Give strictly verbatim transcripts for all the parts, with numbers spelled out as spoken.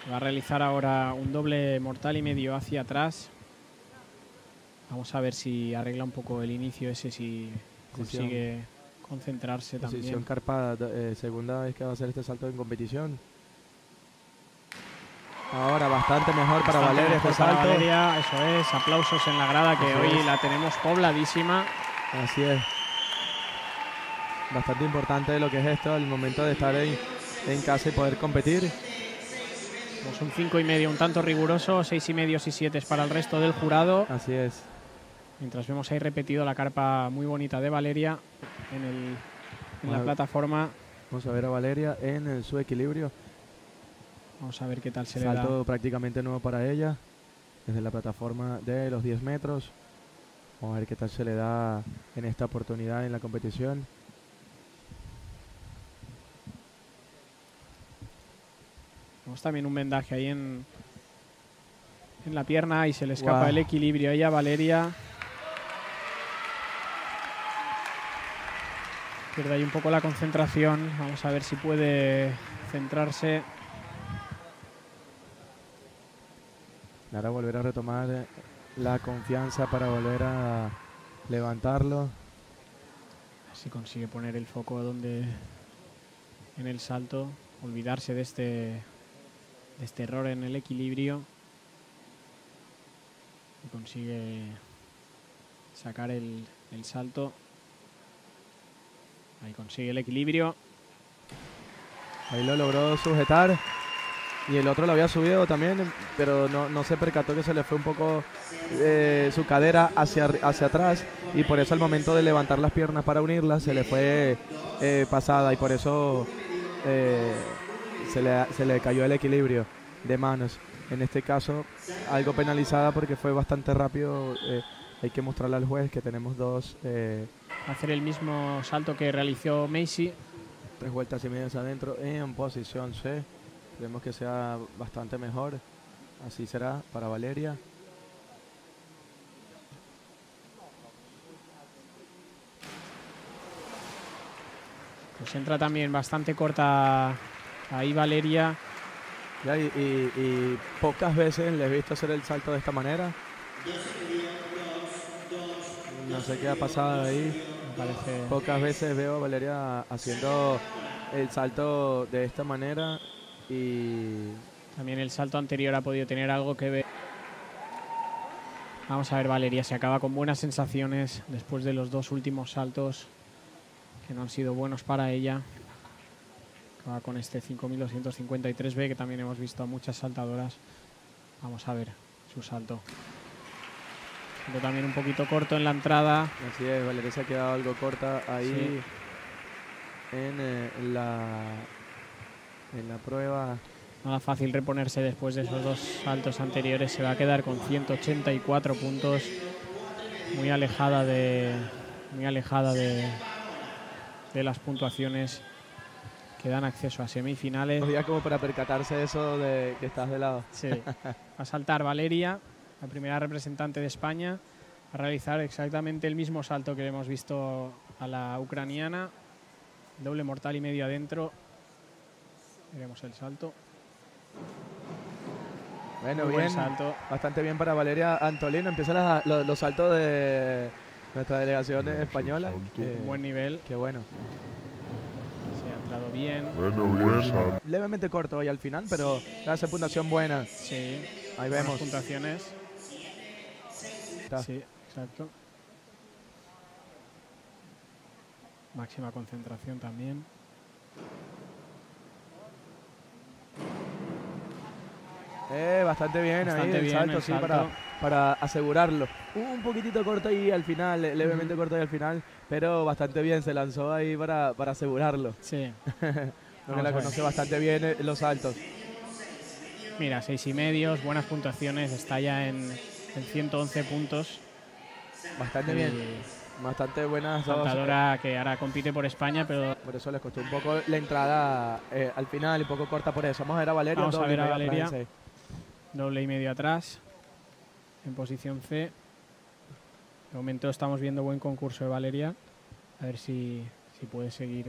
Va a realizar ahora un doble mortal y medio hacia atrás. Vamos a ver si arregla un poco el inicio ese, si Posición. consigue concentrarse Posición también. carpada, eh, segunda vez que va a hacer este salto en competición. Ahora bastante mejor para Bastante Valeria mejor este para salto. Valeria, eso es. Aplausos en la grada, que Eso hoy es. la tenemos pobladísima. Así es. Bastante importante lo que es esto, el momento de estar en, en casa y poder competir. Pues un cinco y medio, un tanto riguroso, seis y medio y siete para el resto del jurado. Así es. Mientras vemos ahí repetido la carpa muy bonita de Valeria en, el, en la a, plataforma. Vamos a ver a Valeria en el, su equilibrio. Vamos a ver qué tal se le da. Salto prácticamente nuevo para ella, desde la plataforma de los diez metros. Vamos a ver qué tal se le da en esta oportunidad en la competición. Vemos también un vendaje ahí en, en la pierna y se le escapa Wow. el equilibrio ahí a Valeria. Pierde ahí un poco la concentración. Vamos a ver si puede centrarse. Ahora volver a retomar la confianza para volver a levantarlo. Si consigue poner el foco donde en el salto, olvidarse de este, de este error en el equilibrio y consigue sacar el, el salto. Ahí consigue el equilibrio. Ahí lo logró sujetar. Y el otro lo había subido también, pero no, no se percató que se le fue un poco eh, su cadera hacia, hacia atrás. Y por eso al momento de levantar las piernas para unirlas se le fue eh, pasada. Y por eso eh, se, le, se le cayó el equilibrio de manos. En este caso, algo penalizada porque fue bastante rápido. Eh, hay que mostrarle al juez que tenemos dos... Eh, hacer el mismo salto que realizó Macy. Tres vueltas y media adentro en posición C. Esperemos que sea bastante mejor. Así será para Valeria. Pues entra también bastante corta ahí Valeria. Ya, y, y, y pocas veces le he visto hacer el salto de esta manera. No sé qué ha pasado ahí. Me parece... Pocas veces veo a Valeria haciendo el salto de esta manera. Y también el salto anterior ha podido tener algo que ver. Vamos a ver, Valeria se acaba con buenas sensaciones después de los dos últimos saltos que no han sido buenos para ella. Acaba con este cinco mil doscientos cincuenta y tres B, que también hemos visto a muchas saltadoras. Vamos a ver su salto. Pero también un poquito corto en la entrada. Así es, Valeria se ha quedado algo corta ahí sí. en, eh, la, en la prueba. Nada fácil reponerse después de esos dos saltos anteriores. Se va a quedar con ciento ochenta y cuatro puntos. Muy alejada de, muy alejada de, de las puntuaciones que dan acceso a semifinales. Dos días como para percatarse de eso de que estás de lado. Sí. Va a saltar Valeria, la primera representante de España, a realizar exactamente el mismo salto que le hemos visto a la ucraniana. Doble mortal y medio adentro. Veremos el salto. Bueno, Muy bien, buen salto. Bastante bien para Valeria Antolino. Empiezan las, los, los saltos de nuestra delegación española. Que, buen nivel. Qué bueno. Se ha entrado bien. Bueno, bueno. Levemente corto hoy al final, pero hace puntuación buena. Sí. Ahí vemos. Buenas puntuaciones. Está. Sí, exacto. Máxima concentración también. Eh, bastante bien bastante ahí el bien salto, el sí, salto. Para, para asegurarlo. Un poquitito corto ahí al final, levemente mm. corto ahí al final, pero bastante bien, se lanzó ahí para, para asegurarlo. Sí. Porque la conoce bastante bien eh, los saltos. Mira, seis y medios, buenas puntuaciones, está ya en, en ciento once puntos. Bastante y bien. Bastante buena saltadora que ahora compite por España, pero por eso les costó un poco la entrada eh, al final y un poco corta por eso. Vamos a ver a Valeria. Vamos a ver a Valeria. Doble y medio atrás, en posición C. De momento estamos viendo buen concurso de Valeria. A ver si, si puede seguir.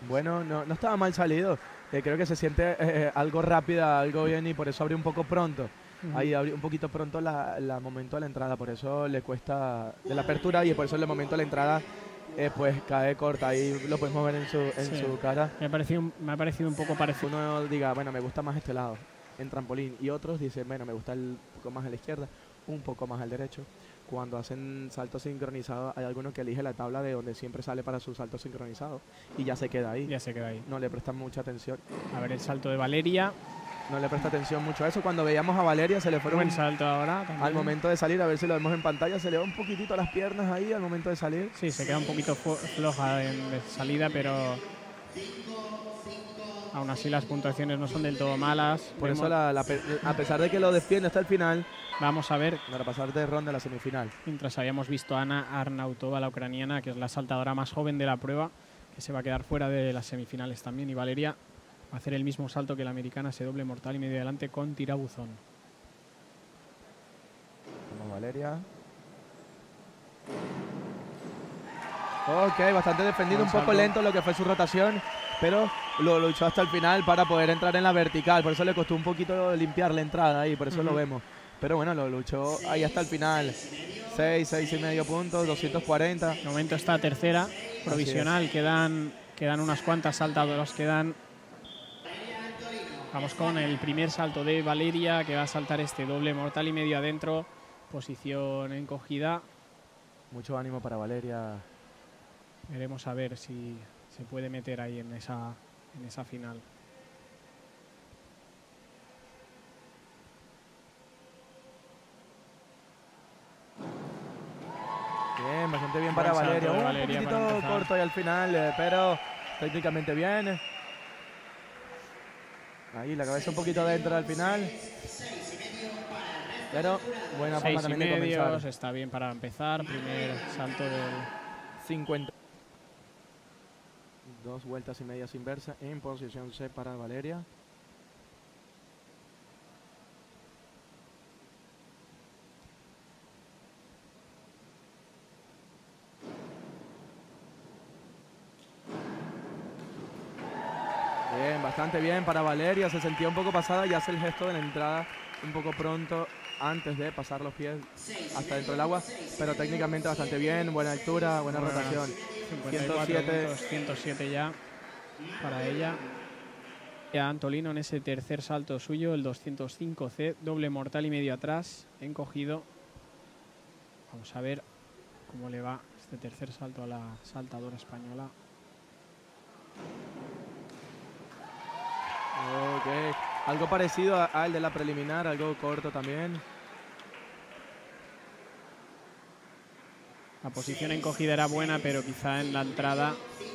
Bueno, no, no estaba mal salido. Eh, creo que se siente eh, algo rápida, algo bien, y por eso abrió un poco pronto. Uh-huh. Ahí abrió un poquito pronto la, la momento de la entrada, por eso le cuesta de la apertura y por eso el momento de la entrada eh, pues cae corta. Ahí lo podemos ver en su, en sí. su cara. Me ha, parecido, me ha parecido un poco parecido. Uno diga, bueno, me gusta más este lado en trampolín, y otros dicen, bueno, me gusta un poco más a la izquierda, un poco más al derecho. Cuando hacen salto sincronizado, hay alguno que elige la tabla de donde siempre sale para su salto sincronizado y ya se queda ahí. Ya se queda ahí. No le prestan mucha atención. A ver el salto de Valeria. No le presta atención mucho a eso. Cuando veíamos a Valeria se le fueron... Buen salto ahora también. Al momento de salir, a ver si lo vemos en pantalla, se le va un poquitito las piernas ahí al momento de salir. Sí, se queda un poquito floja en salida, pero... aún así las puntuaciones no son del todo malas. Por Vemos... eso, la, la, a pesar de que lo defiende hasta el final... Vamos a ver. Para pasar de ronda a la semifinal. Mientras habíamos visto a Ana Arnautova, la ucraniana, que es la saltadora más joven de la prueba, que se va a quedar fuera de las semifinales también. Y Valeria va a hacer el mismo salto que la americana, ese doble mortal y medio adelante con tirabuzón. Vamos, Valeria. Ok, bastante defendido, un poco lento lo que fue su rotación, pero lo luchó hasta el final para poder entrar en la vertical. Por eso le costó un poquito limpiar la entrada ahí, por eso uh-huh. lo vemos. Pero bueno, lo luchó ahí hasta el final. seis, seis y medio puntos, doscientos cuarenta. De momento está tercera, provisional. Quedan, quedan unas cuantas saltadoras. Quedan. Vamos con el primer salto de Valeria, que va a saltar este doble mortal y medio adentro. Posición encogida. Mucho ánimo para Valeria. Veremos a ver si se puede meter ahí en esa, en esa final. Bien, bastante bien para Valeria. Un Valeria poquitito corto ahí al final, eh, pero técnicamente bien. Ahí la cabeza un poquito adentro al final. Pero buena forma también de comenzar. Está bien para empezar. Primer salto del cincuenta. Dos vueltas y medias inversas en posición C para Valeria. Bien, bastante bien para Valeria. Se sentía un poco pasada y hace el gesto de la entrada un poco pronto antes de pasar los pies hasta dentro del agua, pero técnicamente bastante bien, buena altura, buena bueno, rotación. ciento siete. ciento siete ya para ella. Y a Antolino en ese tercer salto suyo, el doscientos cinco C, doble mortal y medio atrás, encogido. Vamos a ver cómo le va este tercer salto a la saltadora española. Ok, algo parecido al de la preliminar, algo corto también. La posición encogida era buena, pero quizá en la entrada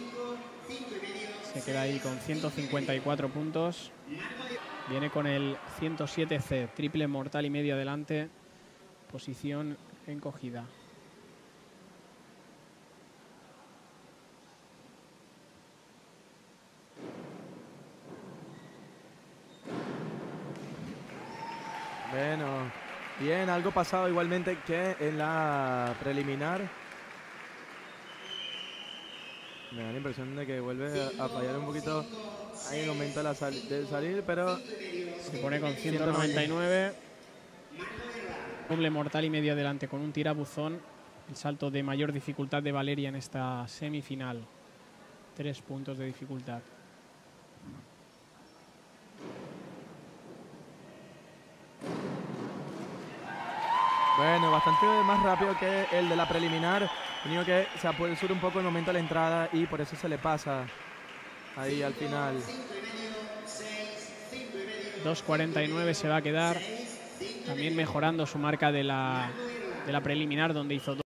se queda ahí con ciento cincuenta y cuatro puntos. Viene con el ciento siete C, triple mortal y medio adelante, posición encogida. Bueno, bien, algo pasado igualmente que en la preliminar. Me da la impresión de que vuelve a, a fallar un poquito ahí en el momento de, la sal de salir, pero... Se pone con ciento noventa y nueve. Doble mortal y medio adelante con un tirabuzón. El salto de mayor dificultad de Valeria en esta semifinal. Tres puntos de dificultad. Bueno, bastante más rápido que el de la preliminar. Único que se apresura un poco el momento de la entrada y por eso se le pasa ahí al final. dos cuarenta y nueve se va a quedar. También mejorando su marca de la, de la preliminar, donde hizo